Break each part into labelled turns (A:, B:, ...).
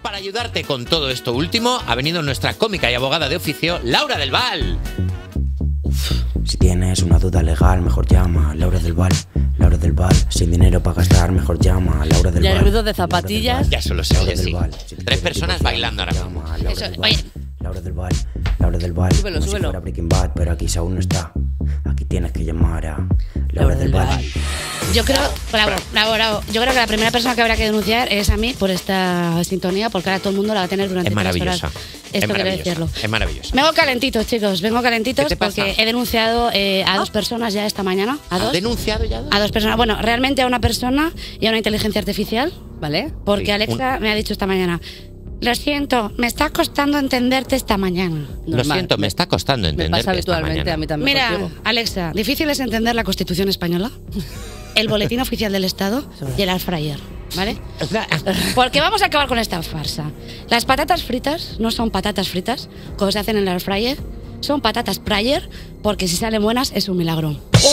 A: para ayudarte con todo esto último ha venido nuestra cómica y abogada de oficio, Laura del Val.
B: Si tienes una duda legal, mejor llama a Laura del Val. Laura del Val, sin dinero para gastar, mejor llama a Laura del Val.
C: Y el ruido de zapatillas.
A: Ya solo se oye, sí. 3 personas bailando ahora mismo.
C: Eso, oye.
B: Laura del Val, Laura del Val.
C: Súbelo,
B: Como si
C: súbelo.
B: fuera Breaking Bad, pero aquí Saúl no está. Aquí tienes que llamar a Laura del Val.
D: Yo creo, bravo. Yo creo que la primera persona que habrá que denunciar es a mí por esta sintonía, porque ahora todo el mundo la va a tener durante
A: Es
D: 3 horas.
A: maravillosa.
D: Esto quiero decirlo.
A: Es maravilloso.
D: Vengo calentitos, chicos, vengo calentitos
A: ¿Qué te pasa?
D: porque he denunciado a 2 personas ya esta mañana. ¿A 2?
A: ¿Has denunciado ya?
D: A 2 personas. Bueno, realmente a una persona y a una inteligencia artificial.
C: ¿Vale?
D: Porque
A: Sí,
D: Alexa me ha dicho esta mañana: lo siento, me está costando entenderte esta mañana.
A: Lo siento, me está costando
C: Me
A: entenderte
C: pasa
A: esta
C: habitualmente
A: mañana.
C: a mí también.
D: Mira,
C: contigo.
D: Alexa, difícil es entender la Constitución española, el Boletín Oficial del Estado y el Air Fryer, ¿vale? Porque vamos a acabar con esta farsa. Las patatas fritas no son patatas fritas, como se hacen en el Air Fryer, son patatas Prayer, porque si salen buenas es un milagro.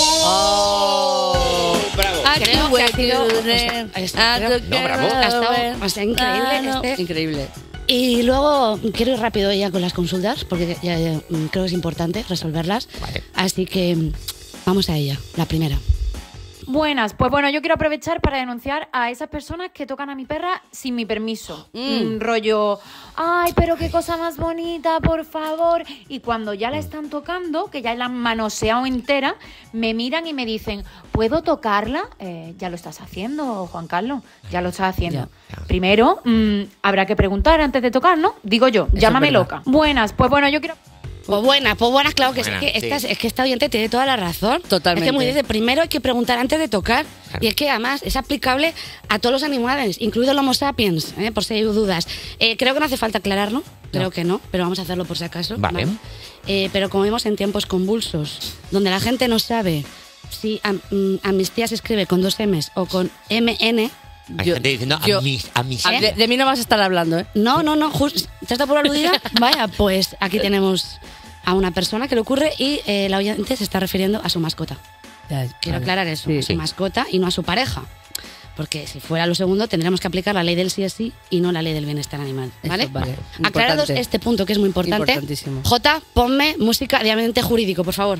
A: ¡Oh! ¡Bravo!
D: Creo que ha sido...
A: No, bravo.
D: Ha estado, o sea, increíble.
C: Increíble.
D: Y luego quiero ir rápido ya con las consultas, porque ya, creo que es importante resolverlas.
A: Vale.
D: Así que vamos a ella, la primera.
E: Buenas, pues bueno, yo quiero aprovechar para denunciar a esas personas que tocan a mi perra sin mi permiso. Rollo, ay, pero qué cosa más bonita, por favor. Y cuando ya la están tocando, que ya la han manoseado entera, me miran y me dicen, ¿puedo tocarla? Ya lo estás haciendo, Juan Carlos, ya lo estás haciendo. Primero, habrá que preguntar antes de tocar, ¿no? Digo yo, llámame loca. Buenas, pues bueno, yo quiero...
D: Pues buenas, claro que
A: Buena,
D: sí.
A: sí.
D: Es que esta oyente tiene toda la razón.
C: Totalmente.
D: Es que muy dice, primero hay que preguntar antes de tocar.
A: Claro.
D: Y es que además es aplicable a todos los animales, incluido el Homo sapiens, por si hay dudas. Creo que no hace falta aclararlo, creo que no, pero vamos a hacerlo por si acaso.
A: Vale.
D: Pero como vemos en tiempos convulsos, donde la gente no sabe si amnistía se escribe con 2 M's o con MN.
A: Hay gente diciendo a mis
C: De mí no vas a estar hablando, ¿eh?
D: No, ¿te has dado por aludida? Vaya, pues aquí tenemos a una persona que le ocurre y la oyente se está refiriendo a su mascota. Quiero aclarar eso,
C: Sí,
D: a su mascota y no a su pareja. Porque si fuera lo segundo, tendríamos que aplicar la ley del sí es sí y no la ley del bienestar animal. ¿Vale?
C: Eso, vale.
D: Aclarados
C: Importante.
D: este punto que es muy importante.
C: Importantísimo.
D: Jota, ponme música de ambiente jurídico, por favor.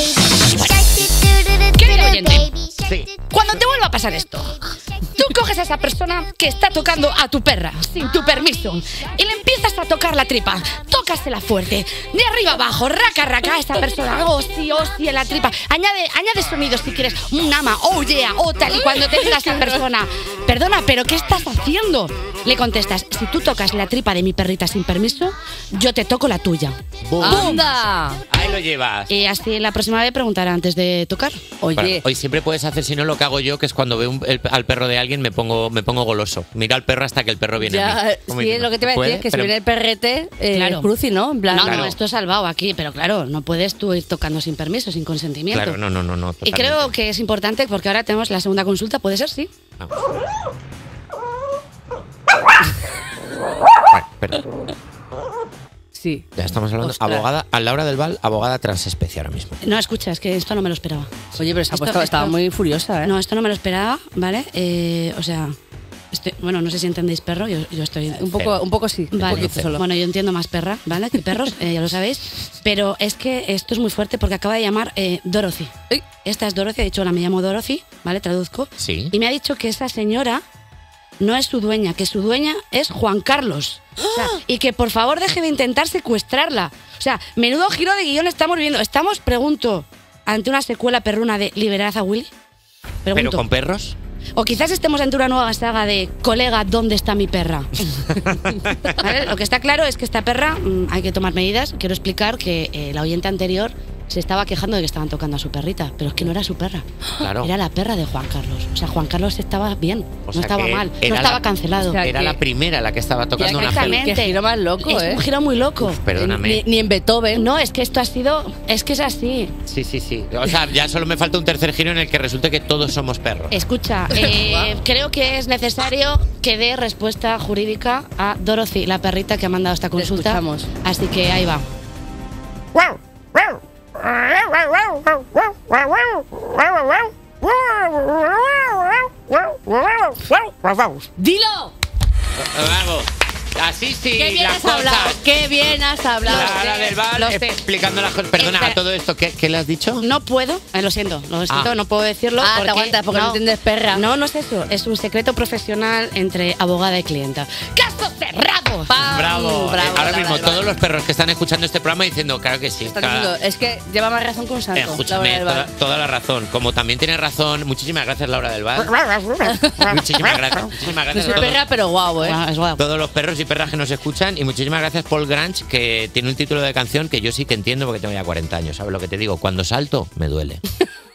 D: Querido oyente, cuando te vuelva a pasar esto, tú coges a esa persona que está tocando a tu perra sin tu permiso y le empiezas a tocar la tripa. Tócasela fuerte, de arriba abajo, raca, raca a esa persona. Oh, sí, en la tripa. Añade sonidos si quieres. Un ama, oh yeah, oh tal. Y cuando te diga esa persona, perdona, ¿pero qué estás haciendo? Le contestas, si tú tocas la tripa de mi perrita sin permiso, yo te toco la tuya.
A: ¡Bum!
C: ¡Anda!
A: Ahí lo llevas.
D: Y así la próxima vez preguntará antes de tocar.
C: Oye,
A: Hoy siempre puedes hacer, si no, lo que hago yo, que es cuando veo al perro de alguien me pongo goloso. Miro al perro hasta que el perro viene a mí. Como
C: sí,
A: diciendo,
C: lo que te iba a decir es que si
A: pero-
C: viene el perrete,
D: Claro.
C: cruci, ¿no? En plan,
D: No,
A: Claro.
D: no, esto es salvado aquí, pero claro, no puedes tú ir tocando sin permiso, sin consentimiento.
A: Claro, no.
D: Y
A: totalmente.
D: creo que es importante porque ahora tenemos la segunda consulta, ¿puede ser? Sí.
A: Vamos. Vale, espera.
C: sí.
A: Ya estamos hablando.
C: Ostras.
A: Abogada, a Laura del Val, abogada transespecie ahora mismo.
D: No, escucha, es que esto no me lo esperaba.
C: Oye, pero estaba muy furiosa, ¿eh?
D: No, esto no me lo esperaba, ¿vale? O sea, bueno, no sé si entendéis perro, yo estoy...
C: Un poco sí. Un
D: Vale,
C: poquito solo.
D: bueno, yo entiendo más perra, ¿vale? Que perros, ya lo sabéis. Pero es que esto es muy fuerte porque acaba de llamar Dorothy. Esta es Dorothy, ha dicho, hola, me llamo Dorothy, ¿vale? Traduzco.
A: Sí.
D: Y me ha dicho que esa señora no es su dueña, que su dueña es Juan Carlos. O sea, y que por favor deje de intentar secuestrarla. O sea, menudo giro de guión estamos viviendo. Estamos, pregunto, ante una secuela perruna de Liberad a Willy.
A: ¿Pero
D: Pregunto.
A: con perros?
D: O quizás estemos ante una nueva saga de Colega, ¿dónde está mi perra? ¿Vale? Lo que está claro es que esta perra, hay que tomar medidas. Quiero explicar que la oyente anterior se estaba quejando de que estaban tocando a su perrita, pero es que no era su perra.
A: Claro.
D: Era la perra de Juan Carlos. O sea, Juan Carlos estaba bien,
A: O
D: no
A: sea
D: estaba
A: que
D: mal, no
A: era
D: estaba
A: la-
D: cancelado.
C: o sea,
A: Era
C: que-
A: la primera la que estaba tocando una
D: exactamente.
C: Qué giro más loco,
D: Es
C: ¿eh?
D: un giro muy loco.
A: Perdóname.
C: Ni en Beethoven.
D: No, es que esto ha sido... Es que es así.
A: Sí. O sea, ya solo me falta un tercer giro en el que resulte que todos somos perros.
D: Escucha, creo que es necesario que dé respuesta jurídica a Dorothy, la perrita que ha mandado esta consulta.
C: escuchamos.
D: Así que ahí va. ¡Dilo!
A: Vamos. Así sí,
C: Qué bien
A: las
C: has hablado,
A: cosas.
C: qué bien has hablado.
A: Lara del Val
C: Lo sé.
A: explicando las cosas. Perdona, a todo esto, ¿qué le has dicho?
D: No puedo, lo siento, no puedo decirlo.
C: Ah, te aguantas porque no entiendes perra.
D: No es eso, es un secreto profesional entre abogada y clienta. ¡Caso cerrado!
C: ¡Pam!
A: Bravo.
C: Bravo,
A: Ahora
C: Lara
A: mismo
C: del Val.
A: todos los perros que están escuchando este programa diciendo, claro que sí.
C: Están diciendo, es que lleva más razón que un santo.
A: Escúchame,
C: Laura del Val.
A: toda la razón. Como también tiene razón, muchísimas gracias, Laura del Val. Muchísimas gracias. Muchísimas
C: No
A: gracias
C: soy
A: a todos,
C: perra, pero guau,
D: Es guapo.
A: todos los perros y perras que nos escuchan. Y muchísimas gracias, Paul Grange, que tiene un título de canción que yo sí que entiendo porque tengo ya 40 años. ¿Sabes lo que te digo? Cuando salto, me duele.